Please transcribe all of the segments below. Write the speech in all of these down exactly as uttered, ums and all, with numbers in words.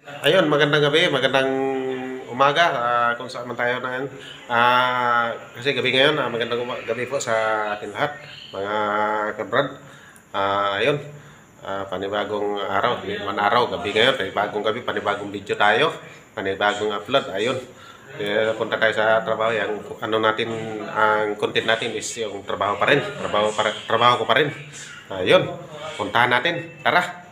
Ayun, magandang gabi, magandang umaga, ah, kung saan man tayo na ngayon. Ah, kasi gabi ngayon, ah, magandang uma- gabi po sa ating lahat, mga kabrad. Ah, ayun, ah, panibagong araw, di man araw, gabi ngayon, panibagong gabi, panibagong video tayo, panibagong upload, ayun. Eh, punta tayo sa trabaho, yung ano natin, ang content natin is yung trabaho pa rin, trabaho, pa, trabaho ko pa rin. Ayun, puntahan natin, tara.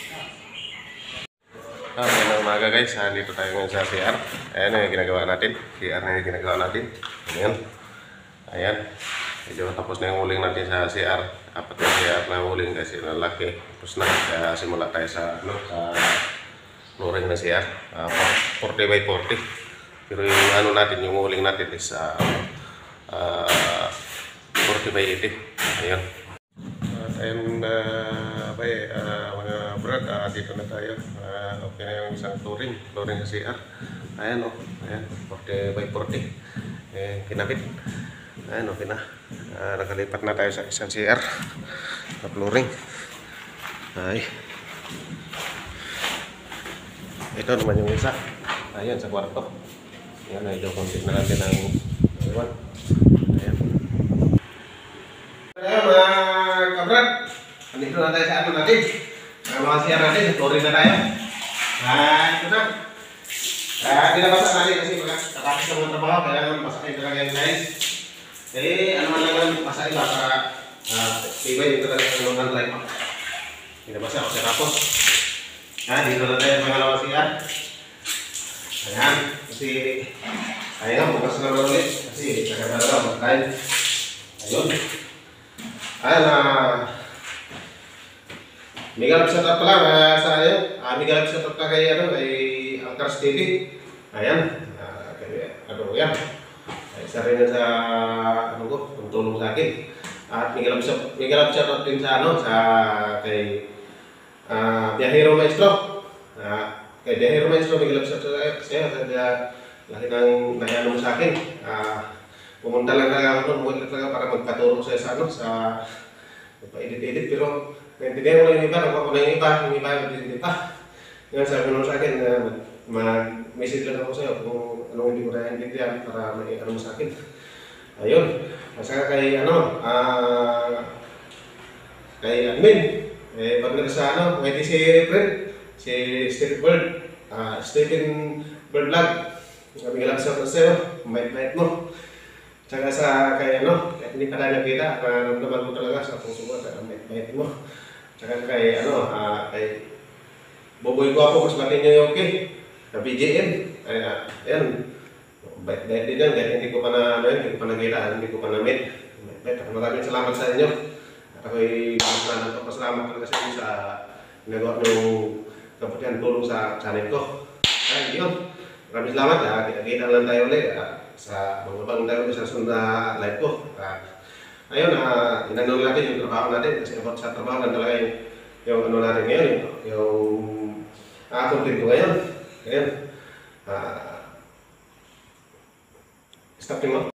Ah, magandang umaga guys, ah, dito tayo ngayon sa C R. Ayan yung ginagawa natin, C R na yung ginagawa natin. Ayan, ayan. Medyo tapos na yung uling natin sa C R. Apat yung C R na uling kasi lalaki. Tapos na, kaya simula tayo sa, ano, sa flooring na C R. Uh, forty by forty. Pero yung ano natin, yung uling natin is uh, uh, forty by eighty. Ayan. At ayun, uh, ba, eh, uh, mga brad, uh, dito na tayo. Uh, okay na yung isang flooring, flooring sa C R. Ayan o, oh, ayan, forty by forty. Eh, kinabit. Ayan, okay na. Uh, nakalipat na tayo sa isang C R na flooring. Ay. Ito naman yung isa. Ayan, sa kwarto. Ayan, ito, konti na natin ang iwan. Ayan. Ayan, mga kabrad. Andito na tayo sa ano natin. Ang mga C R natin, flooring na tayo. Ah, ito na. Ah, binabasa natin kasi nakakis ng mga trabaho, kailangan masakin talaga yan guys. Eh, ano man lang lang masakin ba para uh, iba yung talaga ng mga drive. Binabasa ako sa tapos. Ah, dito na tayo mga lawa C R. Ayan, kasi ayan, bukas na lang ulit. Kasi nakagalaga, magkain. Ayun. Ayan, ah, Miguel shout out pala uh, sa ayo. Ah, Miguel shout out kay ano kay Angkars T V. Ayan. Uh, kay ano yan. Ay, isa rin sa ano ko, tulong sa akin. At Miguel shout Miguel shout out din sa ano sa kay uh, Biyahero Maestro. Uh, kay Biyahero Maestro Miguel shout out kasi sa laki ng nahiano mo sa akin. Uh, pumunta lang talaga ako doon, talaga para magpaturo sa ano sa pa-edit-edit, pero naintindihan ko lang yung iba, nakuha ko na yung iba, yung iba yung edit pa. Ngayon sabi mo sa akin, uh, mag-message lang ako sa iyo kung anong hindi ko na naintindihan para may ano mo sa akin. Ayun, masaka kay ano, uh, kay admin, eh, partner sa ano, may di si friend, si Stephen Bird, uh, Stephen Bird Vlog. Sabi nga lang sa iyo, mait-mait mo. Tsaka sa kay ano, kahit hindi pa tayo nakita, naramdaman mo talaga sa puso mo, sa mait-mait mo. Tsaka kay ano, uh, kay Boboy Guapo, mas batin niyo yung okay, sa B J M. Ay, uh, ayan, bait-bait din yan, kahit hindi ko pa na, ano, hindi ko pa nakita, hindi ko pa na-meet. Maraming salamat sa inyo. At ako'y pasalamat talaga sa inyo sa ginagawa ng kaputihan tulong sa channel ko. Ay, yun. Maraming salamat. Uh, kita-kita lang tayo ulit. Uh, sa mga bagong tayo sa sunod na live ko. Uh, ayun, uh, inanong natin yung trabaho natin kasi about sa trabaho lang talaga yung, yung ano natin ngayon, yung, yung uh, content ko ngayon. Ayun. Uh, stop mo.